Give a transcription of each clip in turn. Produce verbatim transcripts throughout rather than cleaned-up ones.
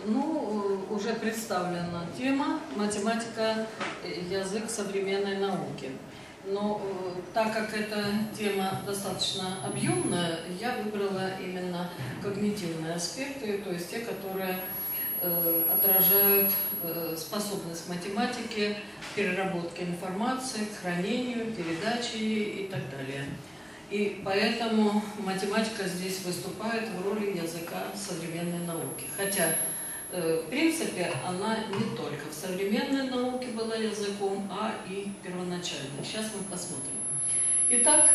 Ну, уже представлена тема «Математика, язык современной науки». Но так как эта тема достаточно объемная, я выбрала именно когнитивные аспекты, то есть те, которые э, отражают э, способность математики к переработке информации, к хранению, передаче и так далее. И поэтому математика здесь выступает в роли языка современной науки. Хотя, э, в принципе, она не только в современной науке была языком, а и первоначально. Сейчас мы посмотрим. Итак,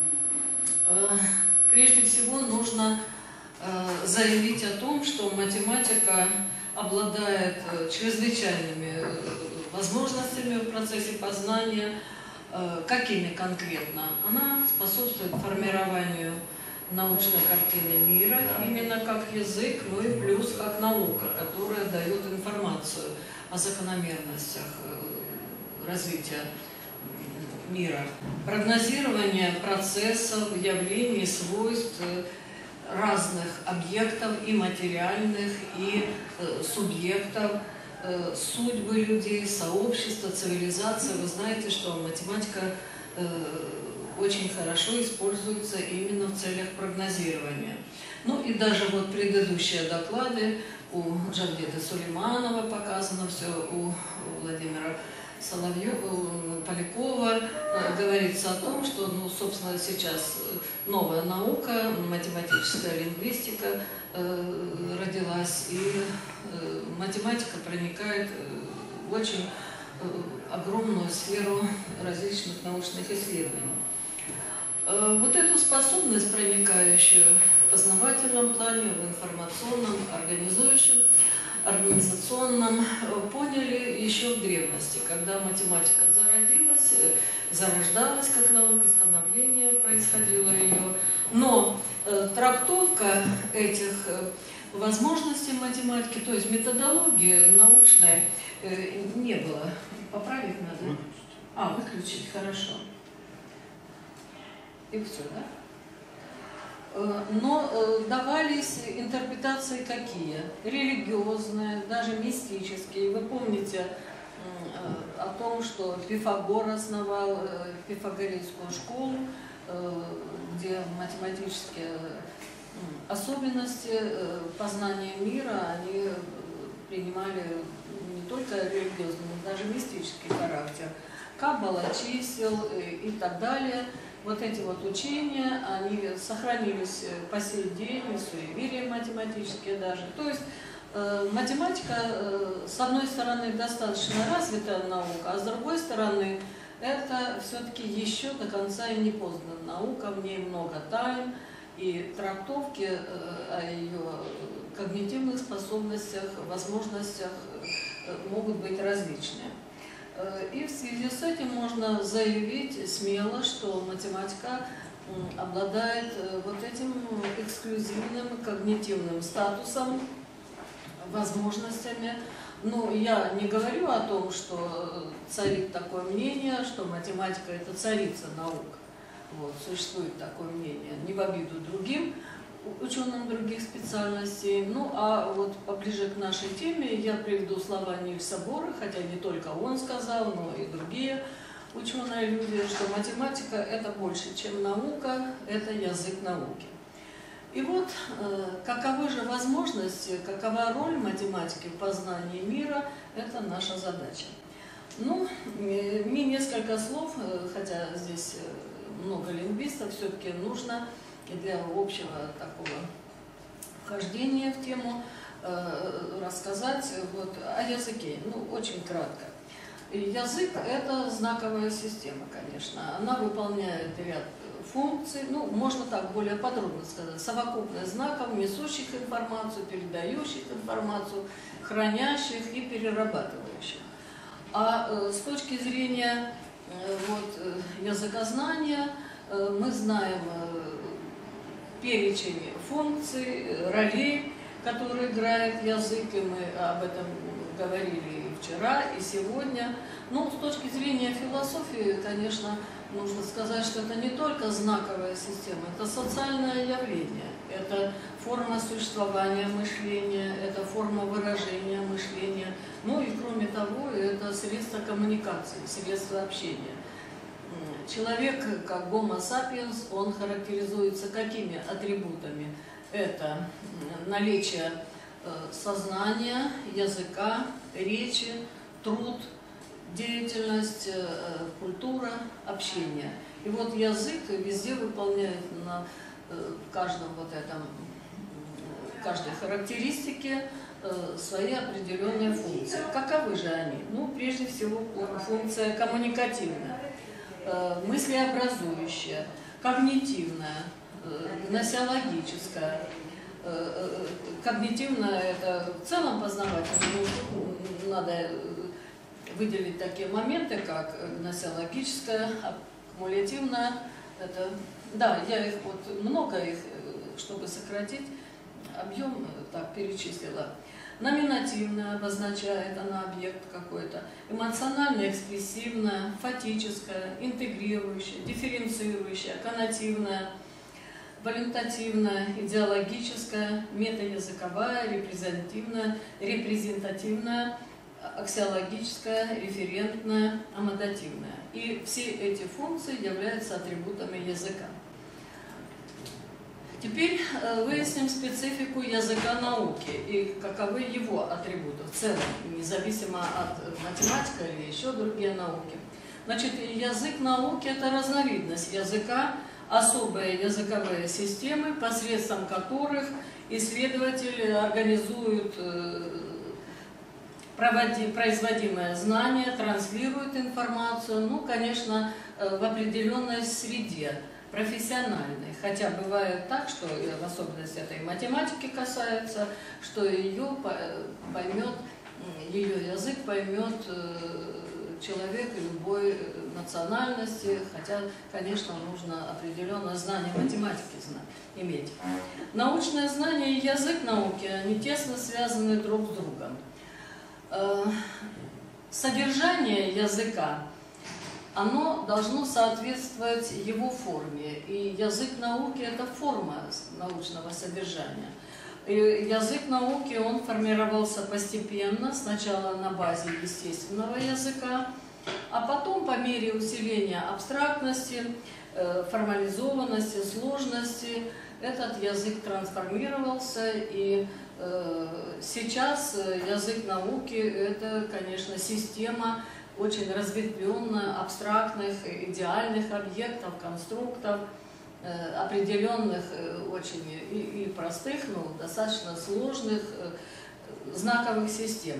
э, прежде всего нужно э, заявить о том, что математика обладает чрезвычайными возможностями в процессе познания. Какими конкретно? Она способствует формированию научной картины мира, именно как язык, ну и плюс как наука, которая дает информацию о закономерностях развития мира. Прогнозирование процессов, явлений, свойств разных объектов и материальных, и субъектов, судьбы людей, сообщества, цивилизации. Вы знаете, что математика э, очень хорошо используется именно в целях прогнозирования. Ну и даже вот предыдущие доклады у Джавдета Сулейманова показано все, у Владимира Соловьева, Полякова э, говорится о том, что, ну, собственно, сейчас новая наука, математическая лингвистика э, родилась, и э, математика проникает в очень э, огромную сферу различных научных исследований. Э, вот эту способность, проникающую в познавательном плане, в информационном, организующем, организационном, поняли еще в древности, когда математика зародилась, зарождалась как наука, становление происходило ее. Но э, трактовка этих э, возможностей математики, то есть методологии научной, э, не было. Поправить надо? А, выключить, хорошо. И все, да? Но давались интерпретации какие? Религиозные, даже мистические. Вы помните о том, что Пифагор основал пифагорейскую школу, где математические особенности познания мира, они принимали не только религиозный, но даже мистический характер. Каббала, чисел и так далее. Вот эти вот учения, они сохранились по сей день, суеверия математические даже. То есть э, математика, э, с одной стороны, достаточно развитая наука, а с другой стороны, это все-таки еще до конца и не познана наука, в ней много тайн, и трактовки э, о ее когнитивных способностях, возможностях э, могут быть различные. И в связи с этим можно заявить смело, что математика обладает вот этим эксклюзивным когнитивным статусом, возможностями. Но я не говорю о том, что царит такое мнение, что математика – это царица наук. Вот, существует такое мнение, не в обиду другим ученым других специальностей. Ну, а вот поближе к нашей теме я приведу слова Нильса Бора, хотя не только он сказал, но и другие ученые люди, что математика – это больше, чем наука, это язык науки. И вот э, каковы же возможности, какова роль математики в познании мира – это наша задача. Ну, мне несколько слов, хотя здесь много лингвистов, все-таки нужно для общего такого вхождения в тему э, рассказать вот о языке. Ну, очень кратко. Язык – это знаковая система, конечно. Она выполняет ряд функций, ну, можно так более подробно сказать, совокупность знаков, несущих информацию, передающих информацию, хранящих и перерабатывающих. А э, с точки зрения э, вот, э, языкознания э, мы знаем э, перечень функций, ролей, которые играет язык, и мы об этом говорили и вчера, и сегодня. Ну, с точки зрения философии, конечно, нужно сказать, что это не только знаковая система, это социальное явление. это форма существования мышления, это форма выражения мышления. Ну и кроме того, это средство коммуникации, средство общения. Человек, как Homo sapiens, он характеризуется какими атрибутами? Это наличие сознания, языка, речи, труд, деятельность, культура, общение. И вот язык везде выполняет на каждом вот этом, каждой характеристике свои определенные функции. Каковы же они? Ну, прежде всего, функция коммуникативная, мыслеобразующая, когнитивная, гносеологическая. Когнитивная – это в целом познавательная, ну, надо выделить такие моменты, как гносеологическая, аккумулятивная. Это, да, я их вот много их, чтобы сократить объем, так перечислила. Номинативная обозначает она объект какой-то, эмоционально-экспрессивная, фатическая, интегрирующая, дифференцирующая, коннотивная, валентативная, идеологическая, метаязыковая, репрезентативная, репрезентативная, аксиологическая, референтная, амодативная. И все эти функции являются атрибутами языка. Теперь выясним специфику языка науки и каковы его атрибуты в целом, независимо от математики или еще другие науки. Значит, язык науки – это разновидность языка, особые языковые системы, посредством которых исследователи организуют производимое знание, транслируют информацию, ну, конечно, в определенной среде, профессиональной. Хотя бывает так, что, в особенности этой математики касается, что ее поймет, ее язык поймет человек любой национальности, хотя, конечно, нужно определенное знание математики знать, иметь. Научное знание и язык науки, они тесно связаны друг с другом. Содержание языка, оно должно соответствовать его форме. И язык науки – это форма научного содержания. И язык науки, он формировался постепенно, сначала на базе естественного языка, а потом по мере усиления абстрактности, формализованности, сложности, этот язык трансформировался, и сейчас язык науки – это, конечно, система очень разветвленная, абстрактных, идеальных объектов, конструктов, определенных, очень и, и простых, но достаточно сложных знаковых систем.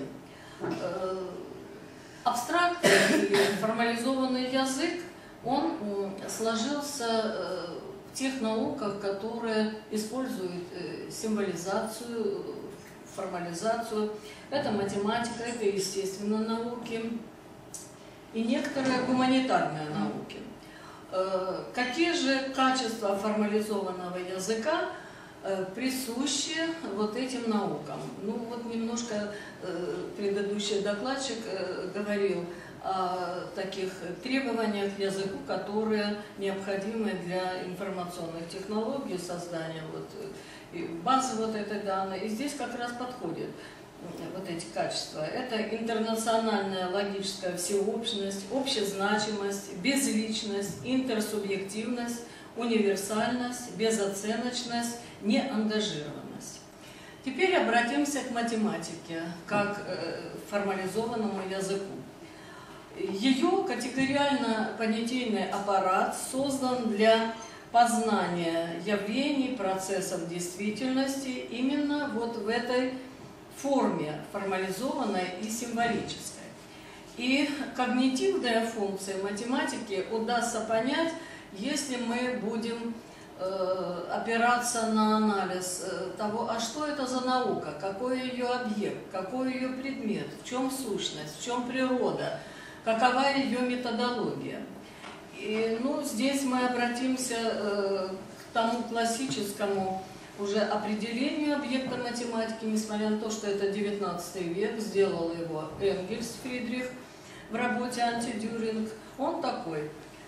Абстрактный или формализованный язык, он сложился в тех науках, которые используют символизацию, формализацию. Это математика, это естественные науки и некоторые гуманитарные науки. Какие же качества формализованного языка присущи вот этим наукам? Ну вот немножко предыдущий докладчик говорил о таких требованиях к языку, которые необходимы для информационных технологий, создания вот, базы вот этой данной. И здесь как раз подходит вот эти качества. Это интернациональная логическая всеобщность, общезначимость, безличность, интерсубъективность, универсальность, безоценочность, неангажированность. Теперь обратимся к математике, как формализованному языку. Ее категориально-понятийный аппарат создан для познания явлений, процессов действительности именно вот в этой форме, формализованной и символической. И когнитивные функции математики удастся понять, если мы будем э, опираться на анализ того, а что это за наука, какой ее объект, какой ее предмет, в чем сущность, в чем природа, какова ее методология. И, ну, здесь мы обратимся э, к тому классическому уже определению объекта математики, несмотря на то, что это девятнадцатый век, сделал его Энгельс Фридрих в работе «Антидюринг». Он такой: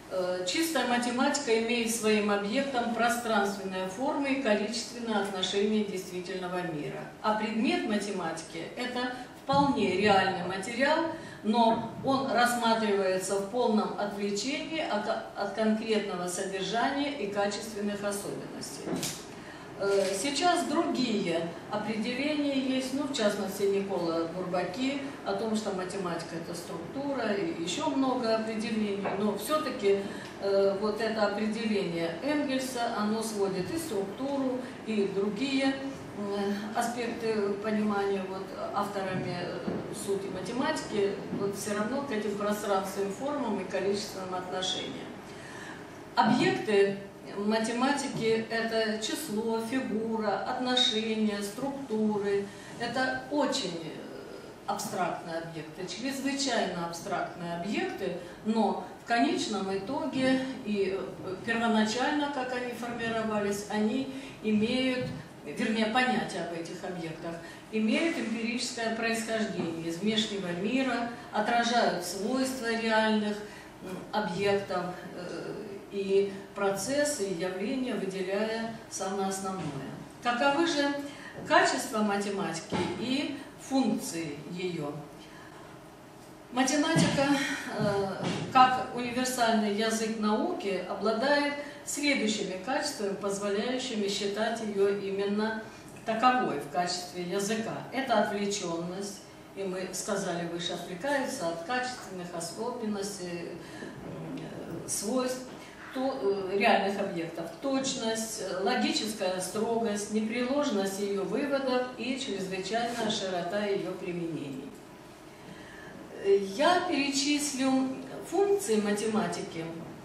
Чистая математика имеет своим объектом пространственные формы и количественное отношение действительного мира. А предмет математики – это вполне реальный материал, но он рассматривается в полном отвлечении от, от конкретного содержания и качественных особенностей. Сейчас другие определения есть, ну, в частности, Никола Бурбаки, о том, что математика – это структура, и еще много определений, но все-таки э, вот это определение Энгельса, оно сводит и структуру, и другие э, аспекты понимания вот, авторами сути математики, вот все равно к этим пространственным формам и количественным отношениям. Объекты математики – это число, фигура, отношения, структуры. Это очень абстрактные объекты, чрезвычайно абстрактные объекты, но в конечном итоге и первоначально, как они формировались, они имеют, вернее, понятие об этих объектах, имеют эмпирическое происхождение из внешнего мира, отражают свойства реальных объектов, и процессы, и явления, выделяя самое основное. Каковы же качества математики и функции ее? Математика, как универсальный язык науки, обладает следующими качествами, позволяющими считать ее именно таковой в качестве языка. Это отвлеченность, и мы сказали выше, отвлекается от качественных особенностей, свойств реальных объектов, точность, логическая строгость, непреложность ее выводов и чрезвычайная широта ее применений. Я перечислю функции математики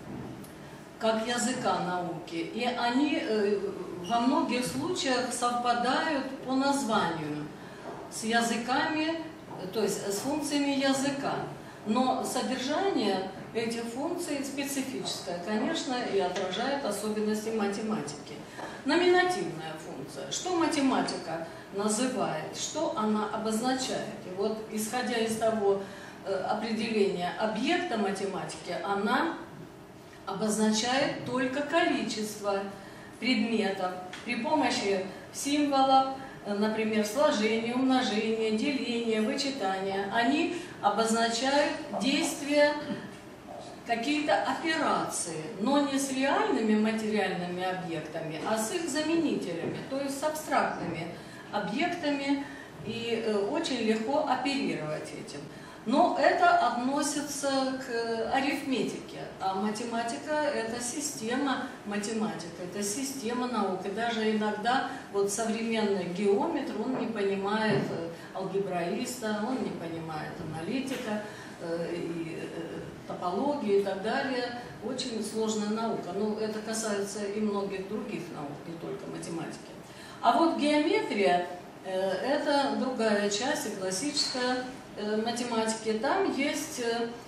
как языка науки, и они во многих случаях совпадают по названию с языками, то есть с функциями языка. Но содержание этих функций специфическое, конечно, и отражает особенности математики. Номинативная функция. Что математика называет, что она обозначает? И вот, исходя из того э, определения объекта математики, она обозначает только количество предметов при помощи символов, например, сложение, умножение, деление, вычитание. Они обозначают действия, какие-то операции, но не с реальными материальными объектами, а с их заменителями, то есть с абстрактными объектами, и очень легко оперировать этим. Но это относится к арифметике, а математика – это система математика, это система наук. И даже иногда вот современный геометр, он не понимает алгебраиста, он не понимает аналитика, и топологии и так далее. Очень сложная наука. Но это касается и многих других наук, не только математики. А вот геометрия – это другая часть, и классическая математики. Там есть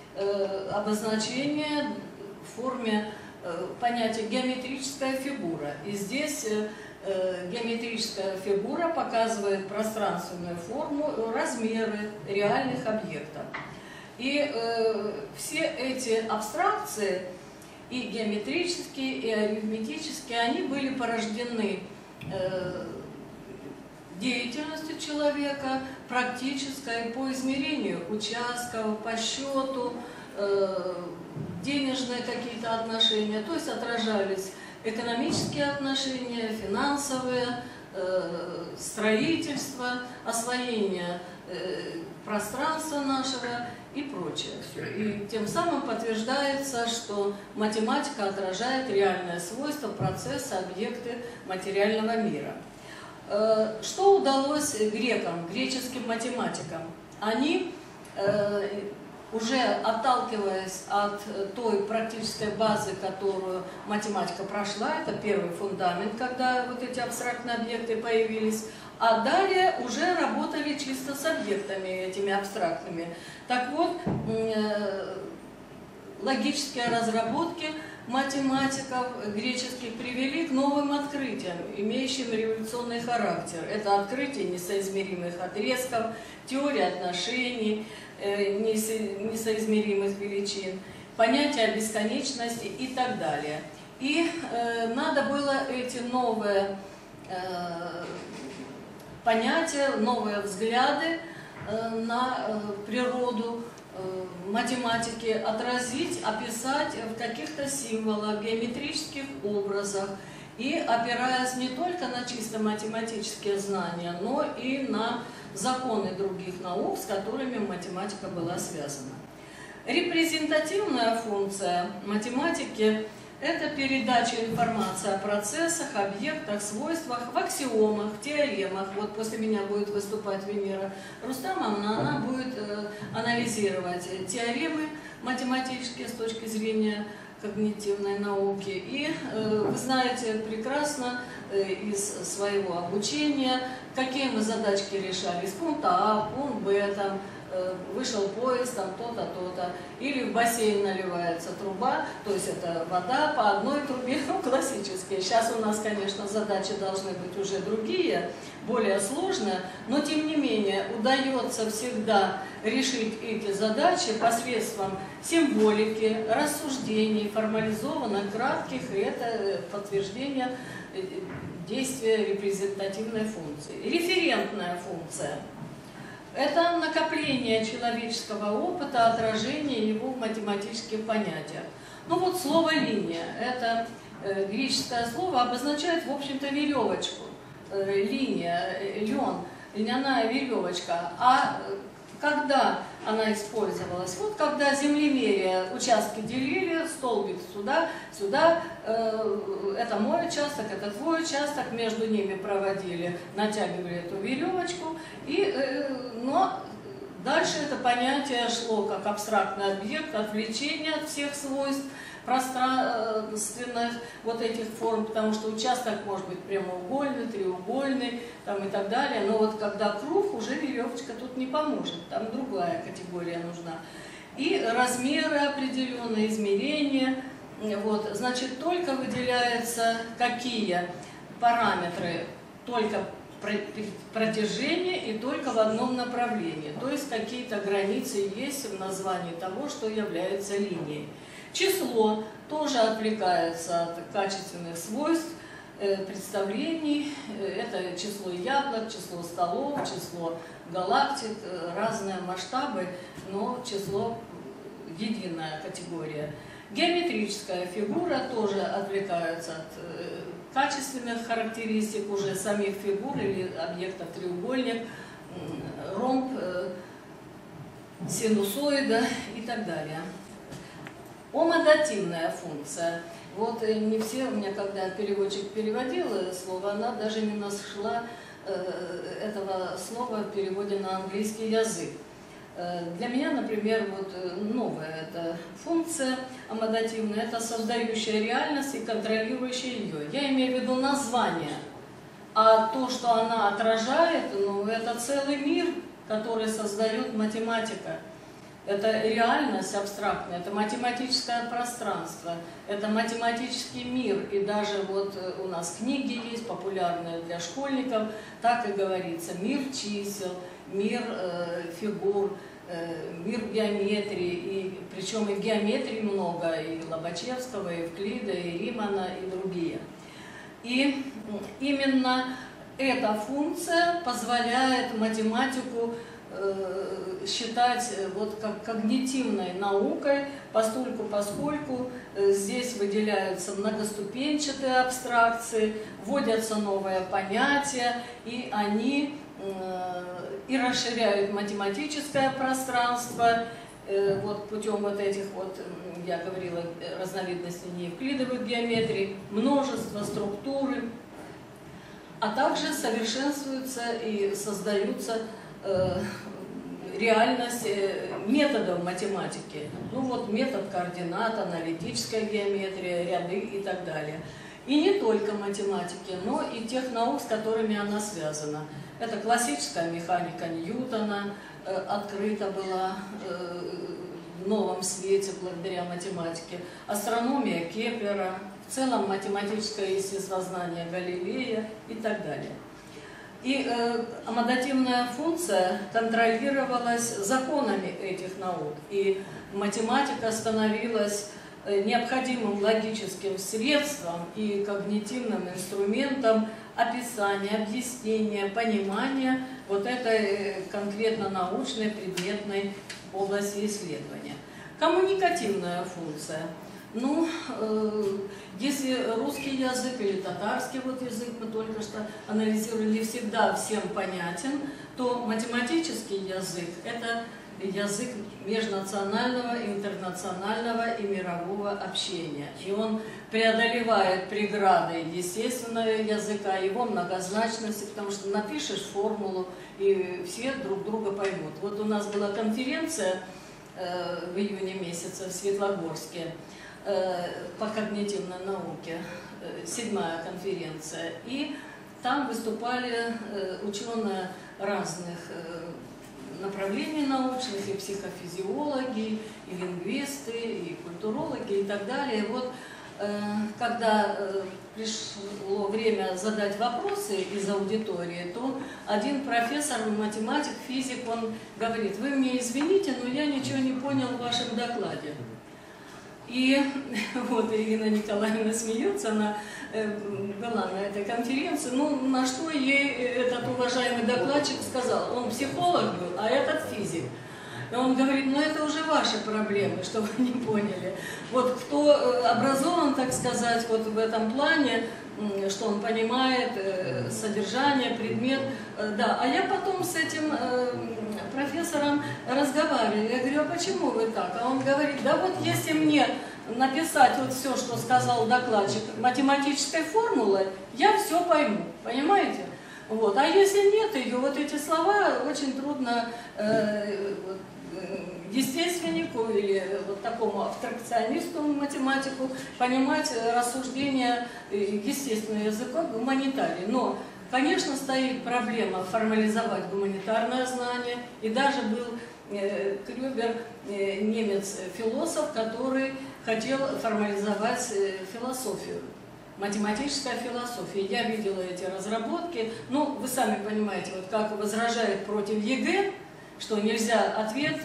обозначение в форме понятия геометрическая фигура. И здесь геометрическая фигура показывает пространственную форму, размеры реальных объектов. И э, все эти абстракции, и геометрические, и арифметические, они были порождены э, деятельностью человека, практической, по измерению участков, по счету, э, денежные какие-то отношения, то есть отражались экономические отношения, финансовые, э, строительство, освоение э, пространства нашего и прочее. И тем самым подтверждается, что математика отражает реальное свойство, процесса, объекты материального мира. Что удалось грекам, греческим математикам? Они, уже отталкиваясь от той практической базы, которую математика прошла, это первый фундамент, когда вот эти абстрактные объекты появились, а далее уже работали чисто с объектами этими абстрактными. Так вот, логические разработки математиков греческих привели к новым открытиям, имеющим революционный характер. Это открытие несоизмеримых отрезков, теория отношений, несоизмеримых величин. понятие бесконечности и так далее. И э, надо было эти новые э, понятия, новые взгляды э, на э, природу э, математики отразить, описать в каких-то символах, геометрических образах, и опираясь не только на чисто математические знания, но и на законы других наук, с которыми математика была связана. Репрезентативная функция математики – это передача информации о процессах, объектах, свойствах в аксиомах, теоремах. Вот после меня будет выступать Венера Рустамовна, она будет э, анализировать теоремы математические с точки зрения когнитивной науки. И э, вы знаете прекрасно э, из своего обучения, какие мы задачки решали. Из пункта А, пункт Б, там, э, вышел поезд, там то-то, то-то. Или в бассейн наливается труба, то есть это вода по одной трубе, ну, классические. Сейчас у нас, конечно, задачи должны быть уже другие, более сложные, но тем не менее удается всегда решить эти задачи посредством символики, рассуждений, формализованных, кратких, и это подтверждение действия репрезентативной функции. Референтная функция – это накопление человеческого опыта, отражение его в математических понятиях. Ну вот слово «линия» – это греческое слово, обозначает, в общем-то, веревочку. Линия, лен, льняная веревочка. А когда она использовалась? Вот когда землемерие участки делили, столбик сюда, сюда, э, это мой участок, это твой участок, между ними проводили, натягивали эту веревочку, и, э, но дальше это понятие шло как абстрактный объект, отвлечение от всех свойств пространственных вот этих форм, потому что участок может быть прямоугольный, треугольный там, и так далее, но вот когда круг, уже веревочка тут не поможет, там другая категория нужна. И размеры определенные, измерения, вот, значит, только выделяются какие параметры, только протяжение и только в одном направлении, то есть какие-то границы есть в названии того, что является линией. Число тоже отвлекается от качественных свойств, э, представлений. Это число яблок, число столов, число галактик, э, разные масштабы, но число единая категория. Геометрическая фигура тоже отвлекается от э, качественных характеристик уже самих фигур или объектов: треугольник, э, ромб, э, синусоида и так далее. Омодативная функция. Вот не все, у меня когда переводчик переводил слово, она даже не нашла э, этого слова в переводе на английский язык. Э, для меня, например, вот новая эта функция омодативная, это создающая реальность и контролирующая ее. Я имею в виду название, а то, что она отражает, ну, это целый мир, который создает математика. Это реальность абстрактная, это математическое пространство, это математический мир. И даже вот у нас книги есть, популярные для школьников, так и говорится: мир чисел, мир э, фигур, э, мир геометрии. И, причем и в геометрии много, и Лобачевского, и Евклида, и Римана, и другие. И именно эта функция позволяет математику считать вот как когнитивной наукой, постольку поскольку здесь выделяются многоступенчатые абстракции, вводятся новые понятия, и они и расширяют математическое пространство вот путем вот этих вот, я говорила, разновидностей неевклидовых геометрий, множество, структуры, а также совершенствуются и создаются реальность методов математики. Ну вот метод координат, аналитическая геометрия, ряды и так далее. И не только математики, но и тех наук, с которыми она связана. Это классическая механика Ньютона, открыта была в новом свете благодаря математике, астрономия Кеплера, в целом математическое естествознание Галилея и так далее. И э, аммодативная функция контролировалась законами этих наук. И математика становилась необходимым логическим средством и когнитивным инструментом описания, объяснения, понимания вот этой конкретно научной предметной области исследования. Коммуникативная функция. Ну, э, если русский язык или татарский вот язык мы только что анализировали, не всегда всем понятен, то математический язык – это язык межнационального, интернационального и мирового общения. И он преодолевает преграды естественного языка, его многозначности, потому что напишешь формулу, и все друг друга поймут. Вот у нас была конференция э, в июне месяце в Светлогорске э, по когнитивной науке, э, седьмая конференция, и там выступали э, ученые разных э, направлений научных, и психофизиологи, и лингвисты, и культурологи, и так далее. Вот э, когда э, пришло время задать вопросы из аудитории, то один профессор, математик, физик, он говорит: вы мне извините, но я ничего не понял в вашем докладе. И вот Ирина Николаевна смеется, она была на этой конференции, ну на что ей этот уважаемый докладчик сказал: он психолог был, а этот физик. И он говорит: ну это уже ваши проблемы, что вы не поняли. Вот кто образован, так сказать, вот в этом плане, что он понимает содержание, предмет, да. А я потом с этим профессором разговариваю, я говорю: а почему вы так? А он говорит: да вот если мне написать вот все, что сказал докладчик, математической формулой, я все пойму, понимаете? Вот. А если нет ее, вот эти слова очень трудно э, вот, естественнику или вот такому абстракционисту, математику, понимать рассуждения естественного языка гуманитарии. Но, конечно, стоит проблема формализовать гуманитарное знание, и даже был э, Крюбер, э, немец-философ, который хотел формализовать э, философию. Математическая философия. Я видела эти разработки. Ну, вы сами понимаете, вот как возражает против ЕГЭ, что нельзя ответ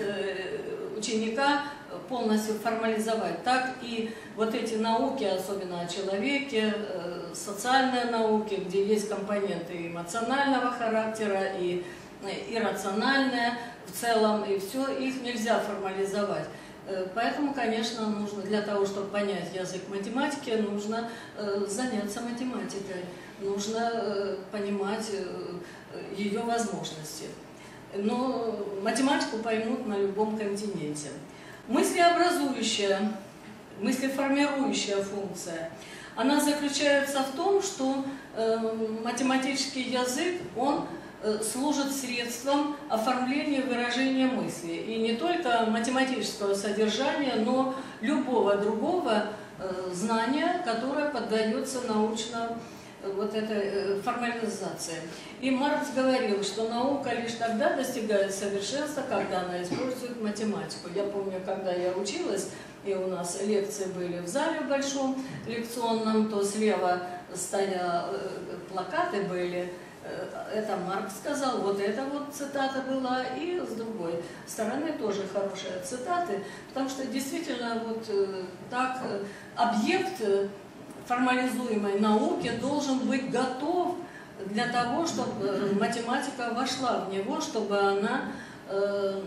ученика полностью формализовать. Так и вот эти науки, особенно о человеке, социальные науки, где есть компоненты эмоционального характера и иррациональные в целом, и все, их нельзя формализовать. Поэтому, конечно, нужно для того, чтобы понять язык математики, нужно э, заняться математикой, нужно э, понимать э, ее возможности. Но математику поймут на любом континенте. Мыслеобразующая, мыслеформирующая функция, она заключается в том, что э, математический язык, он служит средством оформления выражения мысли. И не только математического содержания, но любого другого знания, которое поддается научно вот этой формализации. И Маркс говорил, что наука лишь тогда достигает совершенства, когда она использует математику. Я помню, когда я училась, и у нас лекции были в зале большом лекционном, то слева стояли плакаты были. Это Маркс сказал, вот эта вот цитата была, и с другой стороны тоже хорошие цитаты, потому что действительно вот так объект формализуемой науки должен быть готов для того, чтобы математика вошла в него, чтобы она э,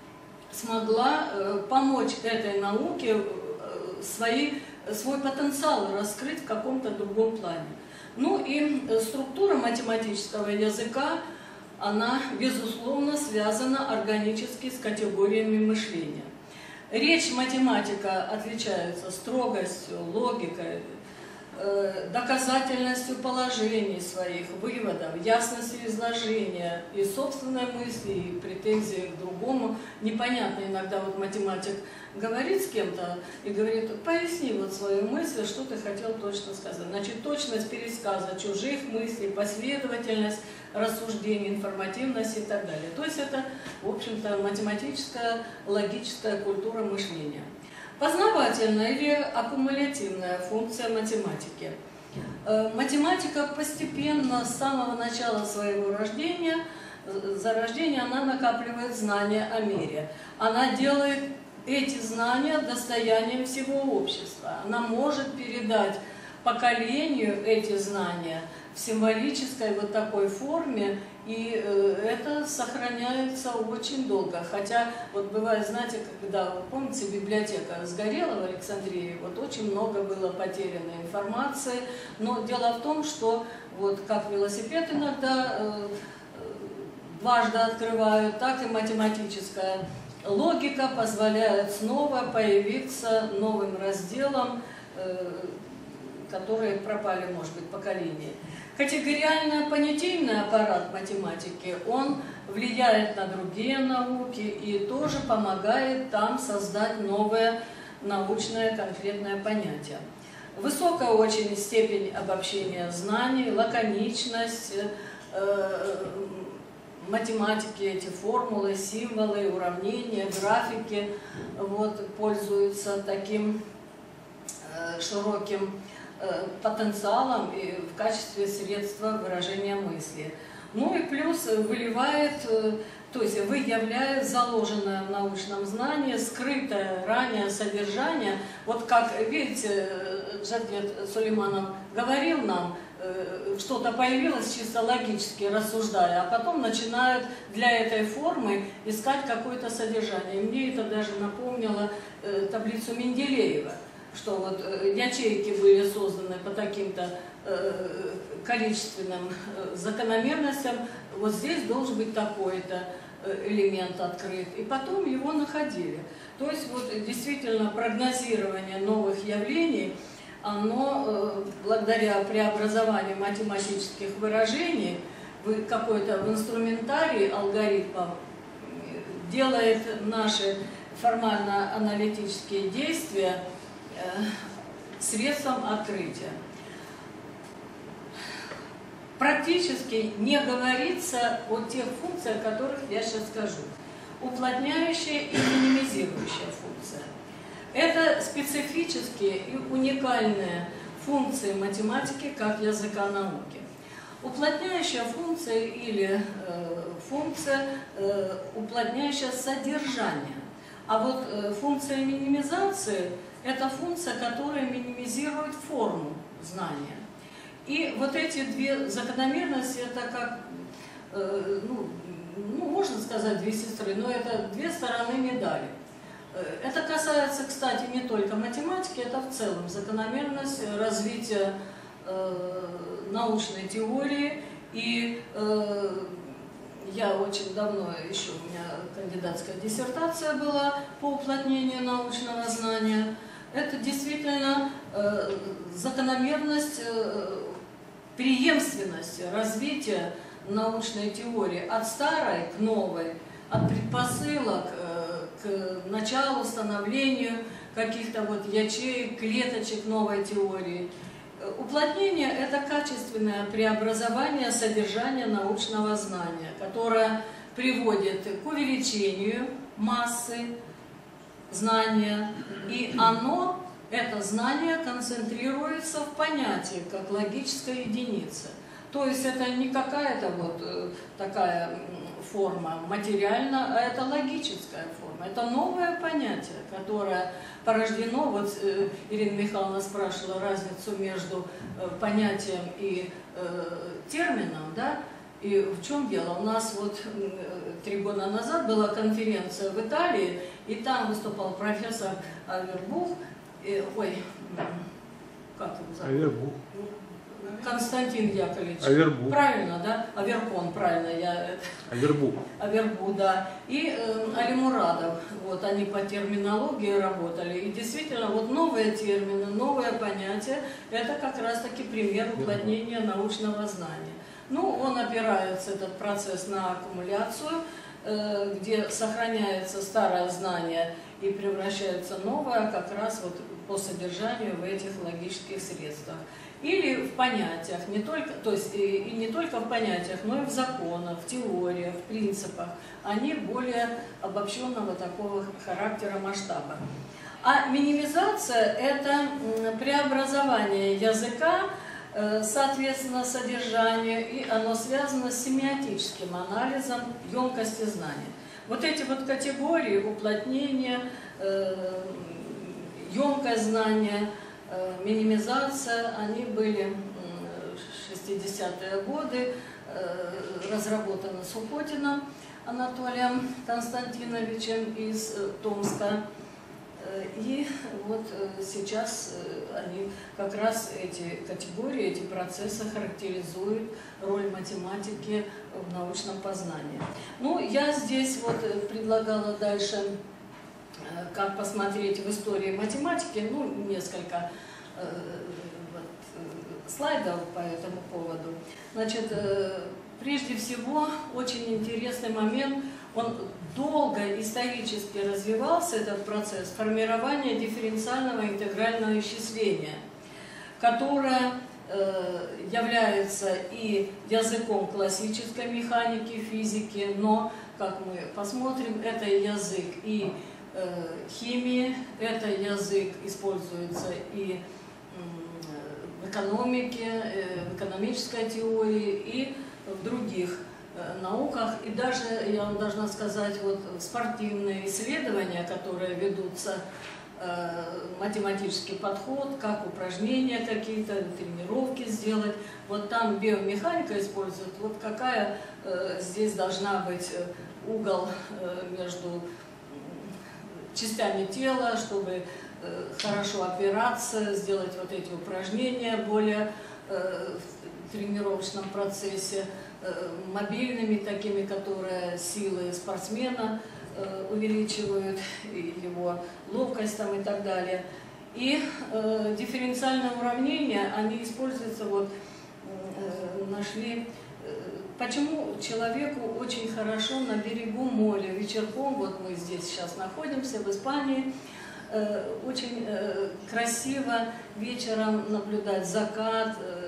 смогла э, помочь этой науке э, свои, свой потенциал раскрыть в каком-то другом плане. Ну и структура математического языка, она, безусловно, связана органически с категориями мышления. Речь математика отличается строгостью, логикой, доказательностью положений своих, выводов, ясностью изложения и собственной мысли, и претензии к другому. Непонятно иногда вот математик говорит с кем-то и говорит: поясни вот свою мысль, что ты хотел точно сказать. Значит, точность пересказа чужих мыслей, последовательность рассуждений, информативность и так далее. То есть это, в общем-то, математическая, логическая культура мышления. Познавательная или аккумулятивная функция математики. Математика постепенно, с самого начала своего рождения, зарождения, она накапливает знания о мире. Она делает эти знания достоянием всего общества. Она может передать поколению эти знания в символической вот такой форме, и это сохраняется очень долго. Хотя, вот бывает, знаете, когда, вы помните, библиотека сгорела в Александрии, вот очень много было потерянной информации, но дело в том, что вот как велосипед иногда э, дважды открывают, так и математическая логика позволяет снова появиться новым разделом, э, которые пропали, может быть, поколения. Категориально-понятийный аппарат математики, он влияет на другие науки и тоже помогает там создать новое научное конкретное понятие. Высокая очень степень обобщения знаний, лаконичность, э, математики, эти формулы, символы, уравнения, графики вот, пользуются таким э, широким потенциалом и в качестве средства выражения мысли. Ну и плюс выливает, то есть выявляет заложенное в научном знании, скрытое ранее содержание. Вот как, видите, Джавдет Сулейманов говорил нам, что-то появилось чисто логически рассуждая, а потом начинают для этой формы искать какое-то содержание. И мне это даже напомнило таблицу Менделеева, что вот ячейки были созданы по таким-то э, количественным э, закономерностям, вот здесь должен быть такой-то элемент открыт, и потом его находили. То есть вот действительно прогнозирование новых явлений, оно э, благодаря преобразованию математических выражений в какой-то в инструментарий алгоритмов делает наши формально-аналитические действия средством открытия. Практически не говорится о тех функциях, о которых я сейчас скажу. Уплотняющая и минимизирующая функция. Это специфические и уникальные функции математики как языка науки. Уплотняющая функция или э, функция, э, уплотняющая содержание. А вот э, функция минимизации – это функция, которая минимизирует форму знания. И вот эти две закономерности – это как, э, ну, ну, можно сказать, две сестры, но это две стороны медали. Это касается, кстати, не только математики, это в целом закономерность развития э, научной теории. И э, я очень давно, еще у меня кандидатская диссертация была по уплотнению научного знания. Это действительно э, закономерность э, преемственности развития научной теории от старой к новой, от предпосылок э, к началу, становлению каких-то вот ячеек, клеточек новой теории. Уплотнение – это качественное преобразование содержания научного знания, которое приводит к увеличению массы знания, и оно, это знание, концентрируется в понятии, как логическая единица. То есть это не какая-то вот такая форма материальная, а это логическая форма. Это новое понятие, которое порождено, вот Ирина Михайловна спрашивала разницу между понятием и термином, да? И в чем дело? У нас вот три года назад была конференция в Италии, и там выступал профессор Авербух, и, ой, как его зовут? Авербух. Константин Яковлевич. Авербух. Правильно, да? Аверкон, правильно. Я... Авербух. Авербух, да. И э, Али Мурадов. Вот они по терминологии работали. И действительно, вот новые термины, новые понятия, это как раз-таки пример уплотнения научного знания. Ну, он опирается, этот процесс, на аккумуляцию, э, где сохраняется старое знание и превращается новое как раз вот по содержанию в этих логических средствах. Или в понятиях, не только, то есть и, и не только в понятиях, но и в законах, в теориях, в принципах. Они более обобщенного такого характера, масштаба. А минимизация – это преобразование языка соответственно, содержанию, и оно связано с семиотическим анализом емкости знания. Вот эти вот категории уплотнения, емкость знания, минимизация, они были в шестидесятые годы разработаны Сухотиным Анатолием Константиновичем из Томска. И вот сейчас они как раз эти категории, эти процессы характеризуют роль математики в научном познании. Ну, я здесь вот предлагала дальше, как посмотреть в истории математики, ну, несколько вот, слайдов по этому поводу. Значит, прежде всего, очень интересный момент. Он долго исторически развивался, этот процесс формирования дифференциального интегрального исчисления, которое э, является и языком классической механики, физики, но, как мы посмотрим, это язык и э, химии, это язык используется и э, в экономике, э, в экономической теории и в других науках, и даже, я вам должна сказать, вот спортивные исследования, которые ведутся, э, математический подход, как упражнения какие-то, тренировки сделать, вот там биомеханика использует, вот какая э, здесь должна быть угол э, между частями тела, чтобы э, хорошо опираться, сделать вот эти упражнения более э, в тренировочном процессе, мобильными, такими, которые силы спортсмена э, увеличивают, его ловкость там и так далее. И э, дифференциальные уравнения, они используются, вот, э, нашли, э, почему человеку очень хорошо на берегу моря, вечерком, вот мы здесь сейчас находимся, в Испании, э, очень э, красиво вечером наблюдать закат, э,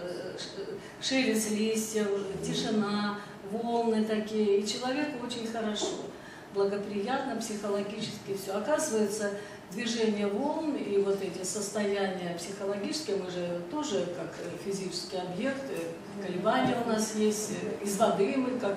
шелест листьев, тишина, волны такие, и человеку очень хорошо, благоприятно, психологически все. Оказывается, движение волн и вот эти состояния психологические, мы же тоже как физический объект, колебания у нас есть, из воды мы как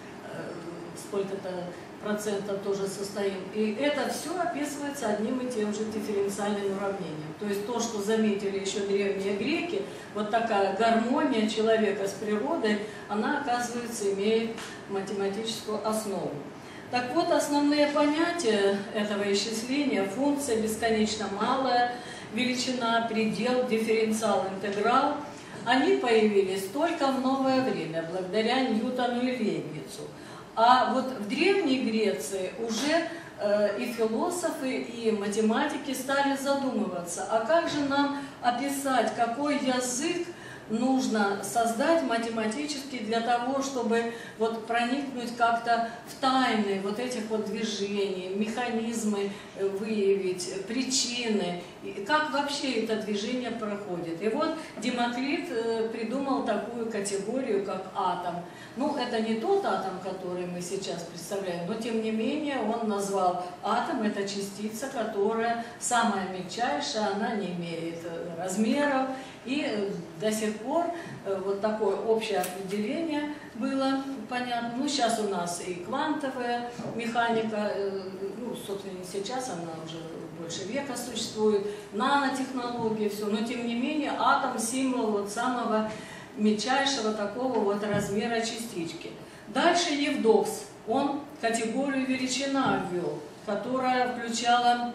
сколько-то процентов тоже состоим. И это все описывается одним и тем же дифференциальным уравнением. То есть то, что заметили еще древние греки, вот такая гармония человека с природой, она, оказывается, имеет математическую основу. Так вот, основные понятия этого исчисления: функция, бесконечно малая, величина, предел, дифференциал, интеграл, они появились только в новое время, благодаря Ньютону и Лейбницу. А вот в Древней Греции уже э, и философы, и математики стали задумываться, а как же нам описать, какой язык нужно создать математически для того, чтобы вот проникнуть как-то в тайны вот этих вот движений, механизмы выявить, причины, как вообще это движение проходит. И вот Демокрит придумал такую категорию, как атом. Ну, это не тот атом, который мы сейчас представляем, но тем не менее он назвал атом, это частица, которая самая мельчайшая, она не имеет размеров. И до сих пор вот такое общее определение было понятно. Ну, сейчас у нас и квантовая механика, ну, собственно, не сейчас, она уже больше века существует, нанотехнологии, все. Но, тем не менее, атом – символ вот самого мельчайшего такого вот размера частички. Дальше Евдокс, он категорию величина ввел, которая включала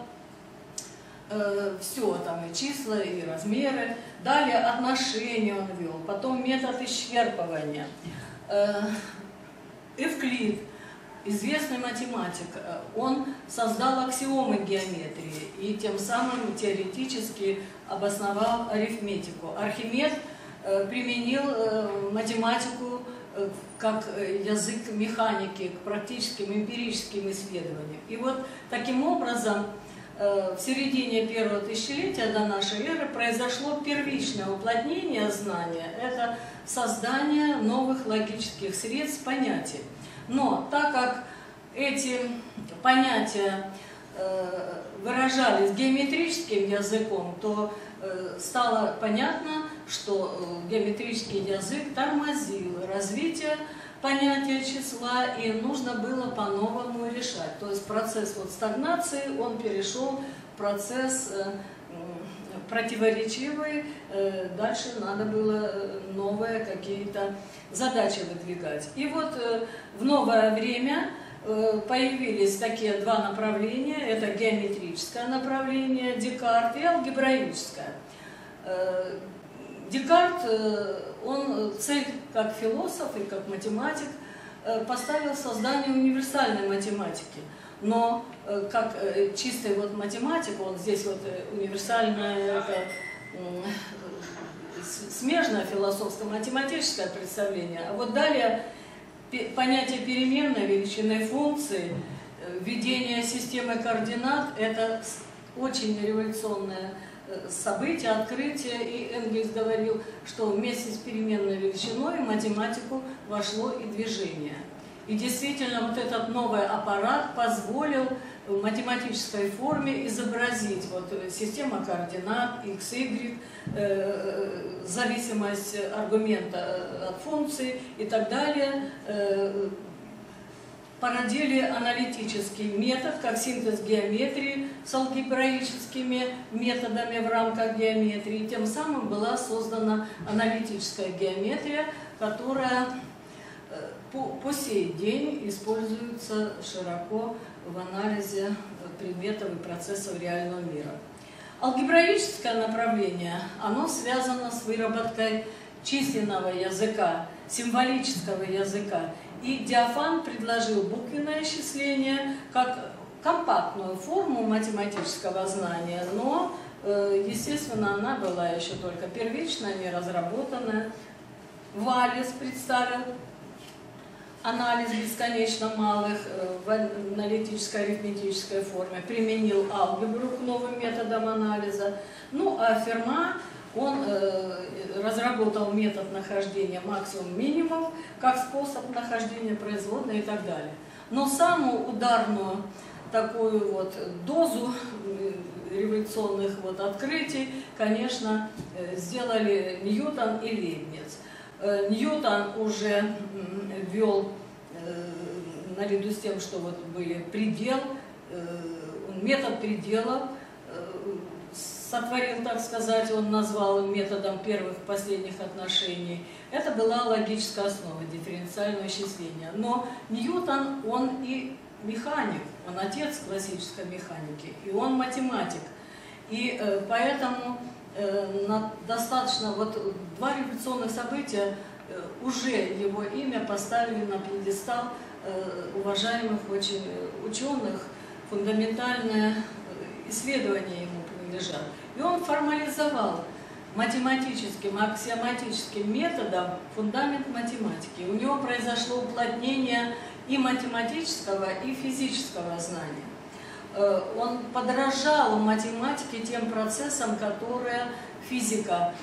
э, все, там и числа, и размеры. Далее отношения он ввел, потом метод исчерпывания. Э, Эвклид, известный математик, он создал аксиомы геометрии и тем самым теоретически обосновал арифметику. Архимед применил математику как язык механики к практическим эмпирическим исследованиям. И вот таким образом в середине первого тысячелетия до нашей эры произошло первичное уплотнение знания, это создание новых логических средств понятий. Но так как эти понятия выражались геометрическим языком, то стало понятно, что геометрический язык тормозил развитие понятия числа, и нужно было по-новому решать. То есть процесс вот стагнации, он перешел в процесс противоречивый, дальше надо было новые какие-то задачи выдвигать. И вот в новое время появились такие два направления, это геометрическое направление Декарт и алгебраическое. Декарт, он цель как философ и как математик поставил создание универсальной математики. Но как чистый вот математик, он здесь вот универсальное, это, смежное философско-математическое представление. А вот далее понятие переменной величины функции, введение системы координат – это очень революционное событие, открытие. И Энгельс говорил, что вместе с переменной величиной в математику вошло и движение. И действительно, вот этот новый аппарат позволил в математической форме изобразить вот систему координат, x, y, э, зависимость аргумента от функции и так далее. Э, породили аналитический метод, как синтез геометрии с алгебраическими методами в рамках геометрии. Тем самым была создана аналитическая геометрия, которая по, по сей день используется широко в анализе предметов и процессов реального мира. Алгебраическое направление, оно связано с выработкой численного языка, символического языка. И Диофант предложил буквенное исчисление как компактную форму математического знания, но, естественно, она была еще только первичная, не разработанная. Валлис представил анализ бесконечно малых в аналитической арифметической форме, применил алгебру к новым методам анализа. Ну, а Ферма, он э, разработал метод нахождения максимум-минимум как способ нахождения производной и так далее. Но самую ударную такую вот дозу революционных вот открытий, конечно, сделали Ньютон и Лейбниц. Ньютон уже ввел, наряду с тем, что вот были предел, метод пределов, сотворил, так сказать, он назвал методом первых и последних отношений. Это была логическая основа дифференциального исчисления. Но Ньютон, он и механик, он отец классической механики, и он математик. И э, поэтому э, на, достаточно, вот два революционных события э, уже его имя поставили на пьедестал э, уважаемых очень ученых, фундаментальное исследование ему принадлежат. И он формализовал математическим, аксиоматическим методом фундамент математики. У него произошло уплотнение и математического, и физического знания. Он подражал в математике тем процессам, которые физика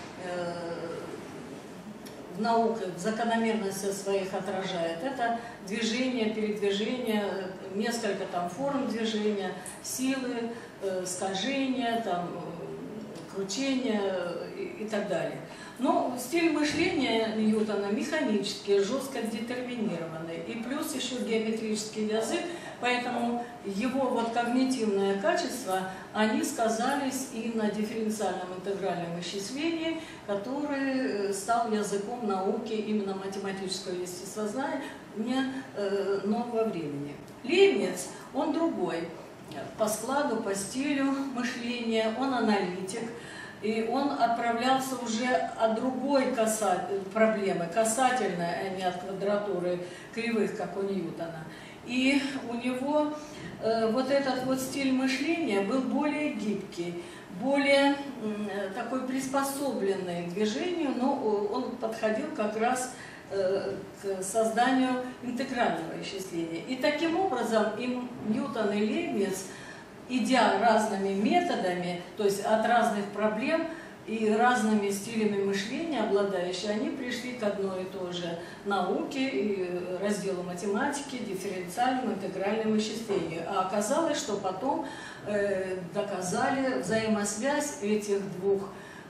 в науке, в закономерностях своих отражает. Это движение, передвижение, несколько там форм движения, силы, скольжения, там, кручения и, и так далее. Но стиль мышления Ньютона механический, жестко детерминированный, и плюс еще геометрический язык, поэтому его вот когнитивные качества, они сказались и на дифференциальном интегральном исчислении, который стал языком науки именно математического естествознания нового времени. Лейбниц, он другой по складу, по стилю мышления, он аналитик. И он отправлялся уже от другой каса... проблемы, касательной, а не от квадратуры кривых, как у Ньютона. И у него э, вот этот вот стиль мышления был более гибкий, более э, такой приспособленный к движению, но он подходил как раз э, к созданию интегрального исчисления. И таким образом и Ньютон, и Лейбниц, идя разными методами, то есть от разных проблем и разными стилями мышления обладающие, они пришли к одной и той же науке, и разделу математики, дифференциальному, интегральному исчислению. А оказалось, что потом э, доказали взаимосвязь этих двух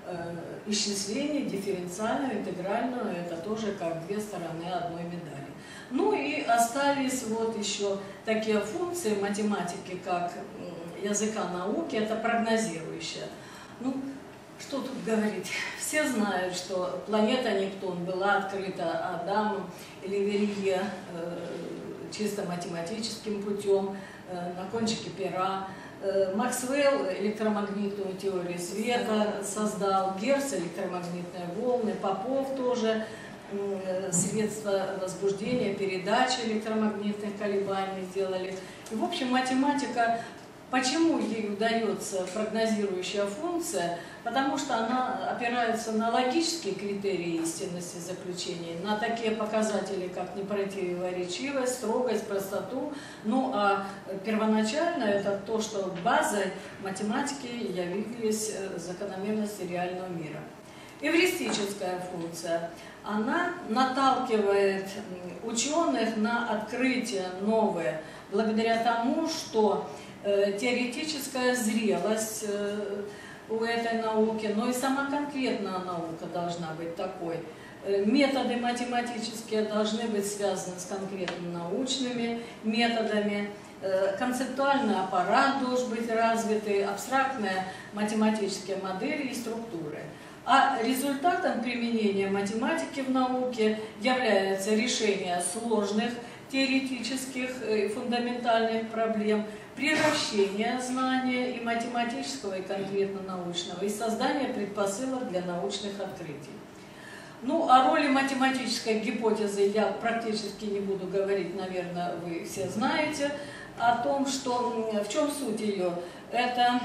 исчисление дифференциальную, интегральную, это тоже как две стороны одной медали. Ну и остались вот еще такие функции математики, как языка науки, это прогнозирующая. Ну, что тут говорить? Все знают, что планета Нептун была открыта Адамом или Верье чисто математическим путем, на кончике пера. Максвелл электромагнитную теорию света создал, Герц электромагнитные волны, Попов тоже средства возбуждения, передачи электромагнитных колебаний сделали. И, в общем, математика, почему ей удается прогнозирующая функция? Потому что она опирается на логические критерии истинности заключений, на такие показатели, как непротиворечивость, строгость, простоту. Ну а первоначально это то, что базой математики явились закономерности реального мира. Эвристическая функция. Она наталкивает ученых на открытие новое, благодаря тому, что теоретическая зрелость у этой науки, но и сама конкретная наука должна быть такой. Методы математические должны быть связаны с конкретно научными методами, концептуальный аппарат должен быть развитый, абстрактные математические модели и структуры. А результатом применения математики в науке является решение сложных теоретических и фундаментальных проблем, превращение знания и математического, и конкретно научного, и создание предпосылок для научных открытий. Ну, о роли математической гипотезы я практически не буду говорить, наверное, вы все знаете, о том, что в чем суть ее. Это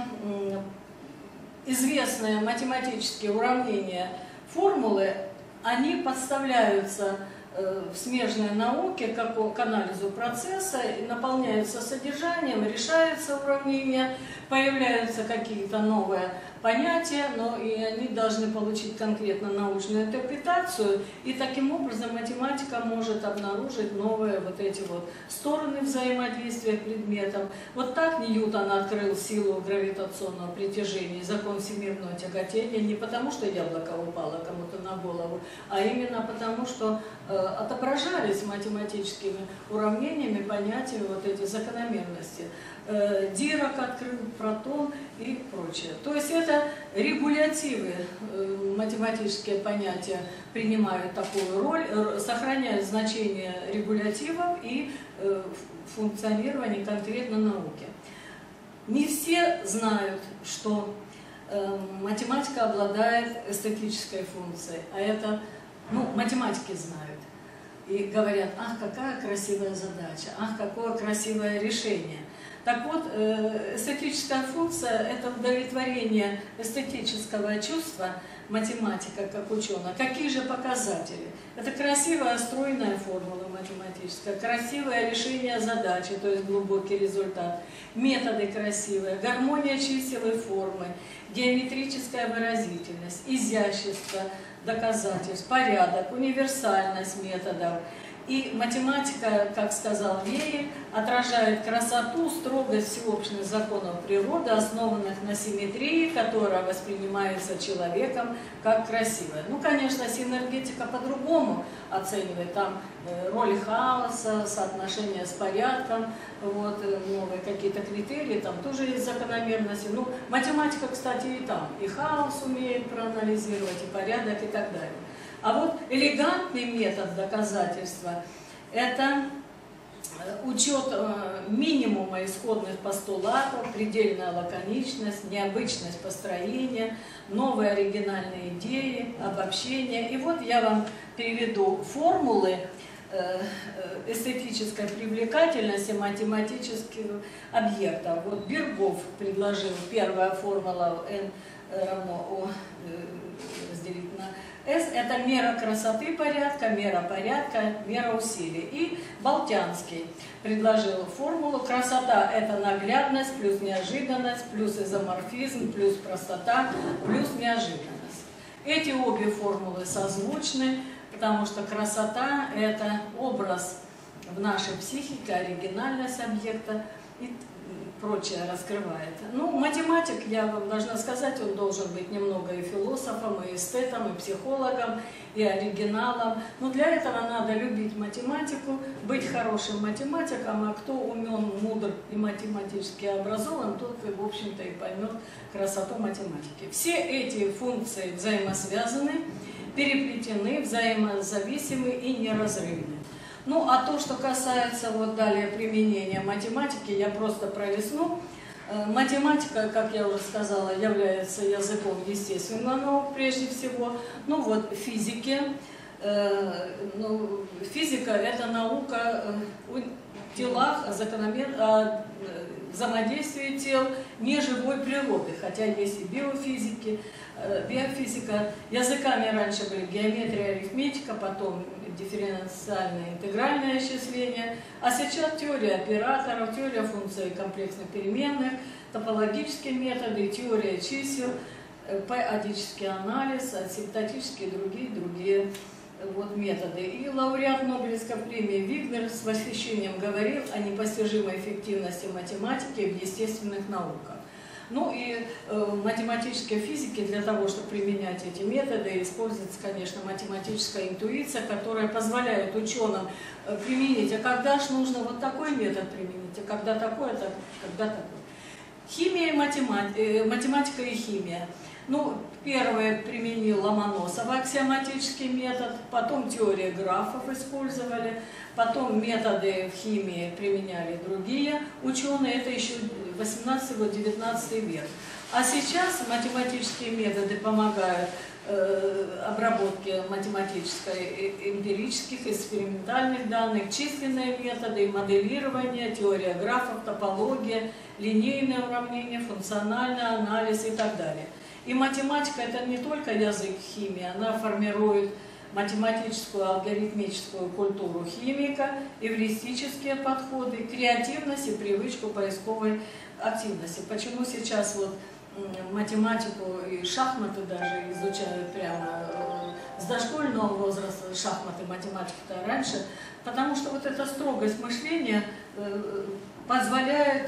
известные математические уравнения, формулы, они подставляются в смежной науке как к анализу процесса, и наполняются содержанием, решаются уравнения, появляются какие-то новые понятия, но и они должны получить конкретно научную интерпретацию, и таким образом математика может обнаружить новые вот эти вот стороны взаимодействия предметов. Вот так Ньютон открыл силу гравитационного притяжения, закон всемирного тяготения, не потому что яблоко упало кому-то на голову, а именно потому что э, отображались математическими уравнениями понятия вот эти закономерности. Дирак открыл, протон и прочее. То есть это регулятивы, математические понятия принимают такую роль, сохраняют значение регулятивов и функционирование конкретно науки. Не все знают, что математика обладает эстетической функцией, а это, ну, математики знают. И говорят: ах, какая красивая задача, ах, какое красивое решение. Так вот, эстетическая функция – это удовлетворение эстетического чувства математика как ученого. Какие же показатели? Это красивая стройная формула математическая, красивое решение задачи, то есть глубокий результат, методы красивые, гармония чисел и формы, геометрическая выразительность, изящество доказательств, порядок, универсальность методов. И математика, как сказал Веер, отражает красоту, строгость всеобщих законов природы, основанных на симметрии, которая воспринимается человеком как красивая. Ну, конечно, синергетика по-другому оценивает. Там роль хаоса, соотношение с порядком, вот, новые какие-то критерии, там тоже есть закономерности. Ну, математика, кстати, и там и хаос умеет проанализировать, и порядок, и так далее. А вот элегантный метод доказательства – это учет минимума исходных постулатов, предельная лаконичность, необычность построения, новые оригинальные идеи, обобщения. И вот я вам приведу формулы эстетической привлекательности математических объектов. Вот Бергов предложил, первая формула n равно O разделить на S – это мера красоты порядка, мера порядка, мера усилий. И Болтянский предложил формулу: красота – это наглядность плюс неожиданность, плюс изоморфизм, плюс простота, плюс неожиданность. Эти обе формулы созвучны, потому что красота – это образ в нашей психике, оригинальность объекта. и прочее раскрывает. Ну, математик, я вам должна сказать, он должен быть немного и философом, и эстетом, и психологом, и оригиналом. Но для этого надо любить математику, быть хорошим математиком, а кто умен, мудр и математически образован, тот, в общем-то, и поймет красоту математики. Все эти функции взаимосвязаны, переплетены, взаимозависимы и неразрывны. Ну, а то, что касается вот далее применения математики, я просто пролистну. Математика, как я уже сказала, является языком естественных наук прежде всего. Ну вот в физике, э, ну, физика – это наука о телах, о, закономер... о взаимодействии тел неживой природы, хотя есть и биофизики, э, биофизика. Языками раньше были геометрия, арифметика, потом дифференциальное интегральное исчисление, а сейчас теория операторов, теория функций комплексных переменных, топологические методы, теория чисел, p-адический анализ, асимптотические и другие, другие вот, методы. И лауреат Нобелевской премии Вигнер с восхищением говорил о непостижимой эффективности математики в естественных науках. Ну и э, математической физике для того, чтобы применять эти методы, используется, конечно, математическая интуиция, которая позволяет ученым э, применить, а когда же нужно вот такой метод применить, а когда такой, а когда такой. Химия и математика, э, математика и химия. Ну, первое применил Ломоносов аксиоматический метод, потом теория графов использовали, потом методы в химии применяли другие ученые, это еще восемнадцатый-девятнадцатый век. А сейчас математические методы помогают э, обработке математической, эмпирических, экспериментальных данных, численные методы, моделирование, теория графов, топология, линейные уравнения, функциональный анализ и так далее. И математика – это не только язык химии, она формирует математическую, алгоритмическую культуру химика, эвристические подходы, креативность и привычку поисковой активности. Почему сейчас вот математику и шахматы даже изучают прямо с дошкольного возраста, шахматы, математику-то раньше? Потому что вот эта строгость мышления позволяет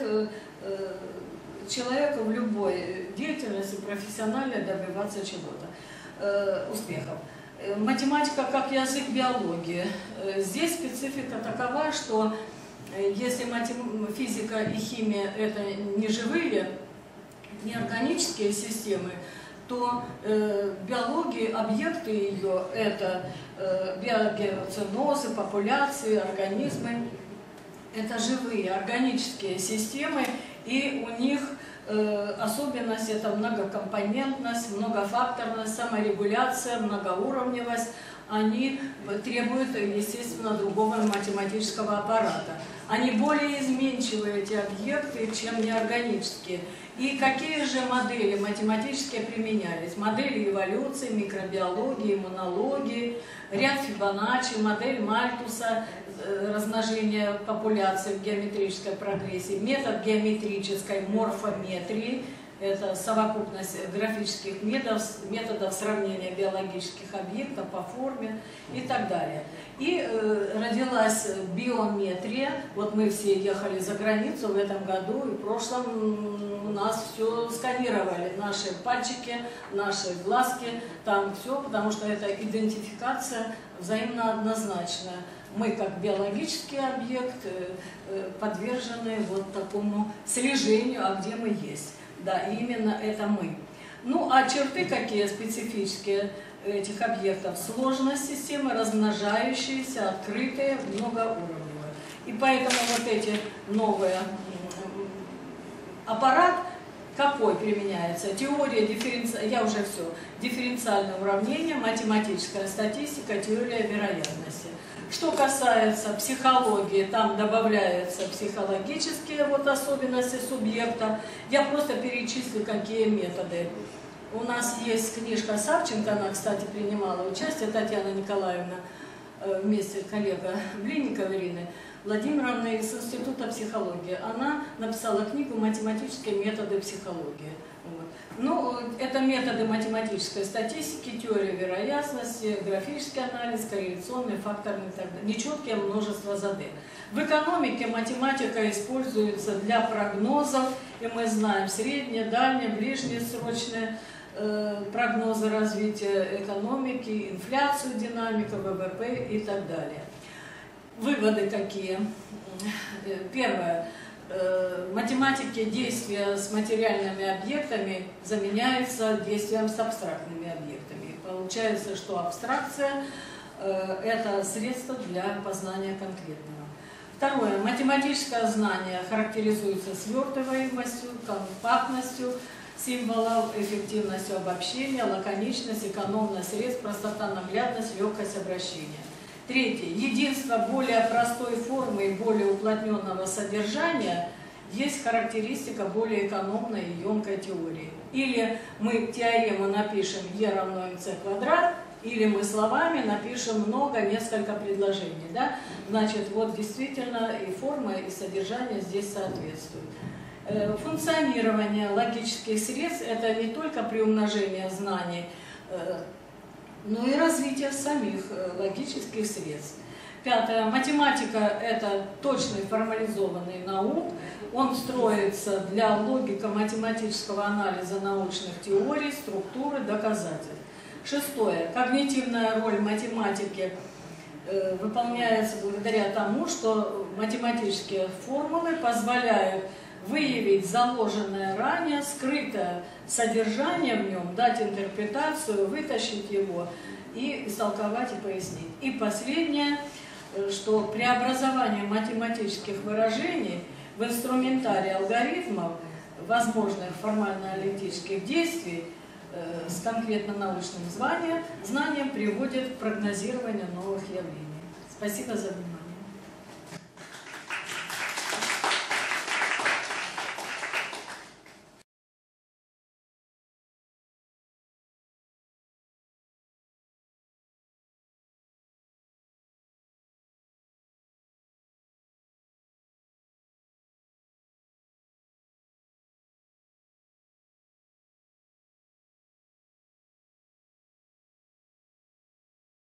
человеку в любой деятельности профессионально добиваться чего-то, э, успехов. Математика как язык биологии. Здесь специфика такова, что если матем... физика и химия – это не живые, не органические системы, то э, биологии, объекты ее – это э, биогеоценозы, популяции, организмы. Это живые органические системы, и у них э, особенность – это многокомпонентность, многофакторность, саморегуляция, многоуровневость. Они требуют, естественно, другого математического аппарата. Они более изменчивые, эти объекты, чем неорганические. И какие же модели математические применялись? Модели эволюции, микробиологии, иммунологии, ряд Фибоначчи, модель Мальтуса, размножение популяции в геометрической прогрессии, метод геометрической морфометрии, это совокупность графических методов, методов сравнения биологических объектов по форме и так далее. И э, родилась биометрия. Вот мы все ехали за границу в этом году, и в прошлом у нас все сканировали, наши пальчики, наши глазки, там все, потому что это идентификация взаимно однозначная. Мы, как биологический объект, подвержены вот такому слежению, а где мы есть. Да, именно это мы. Ну, а черты какие специфические этих объектов? Сложность системы, размножающиеся, открытые, многоуровневые. И поэтому вот эти новые аппарат, какой применяется? Теория дифференци... я уже все, дифференциальное уравнение, математическая статистика, теория вероятности. Что касается психологии, там добавляются психологические вот особенности субъекта. Я просто перечислю, какие методы. У нас есть книжка Савченко, она, кстати, принимала участие, Татьяна Николаевна. вместе коллега Блинникова Ирины Владимировны из Института психологии. Она написала книгу «Математические методы психологии». Вот. Ну, это методы математической статистики, теория вероятности, графический анализ, корреляционный, факторный и так далее. Нечеткое множество задач. В экономике математика используется для прогнозов, и мы знаем средние, дальние, ближние срочные э, прогнозы развития экономики, инфляцию, динамика, ВВП и так далее. Выводы какие? Первое. В математике действия с материальными объектами заменяются действием с абстрактными объектами. Получается, что абстракция – это средство для познания конкретного. Второе. Математическое знание характеризуется свертываемостью, компактностью символов, эффективностью обобщения, лаконичность, экономность средств, простота, наглядность, легкость обращения. Третье. Единство более простой формы и более уплотненного содержания есть характеристика более экономной и емкой теории. Или мы теорему напишем e равно mc квадрат, или мы словами напишем много, несколько предложений. Да? Значит, вот действительно и форма, и содержание здесь соответствуют. Функционирование логических средств – это не только приумножение знаний, но и развитие самих логических средств. Пятое. Математика – это точный формализованный наук. Он строится для логико-математического анализа научных теорий, структуры, доказательств. Шестое. Когнитивная роль математики э, выполняется благодаря тому, что математические формулы позволяют выявить заложенное ранее, скрытое содержание в нем, дать интерпретацию, вытащить его и истолковать и пояснить. И последнее, что преобразование математических выражений в инструментарий алгоритмов, возможных формально-аналитических действий э, с конкретно научным знанием, знанием приводит к прогнозированию новых явлений. Спасибо за внимание.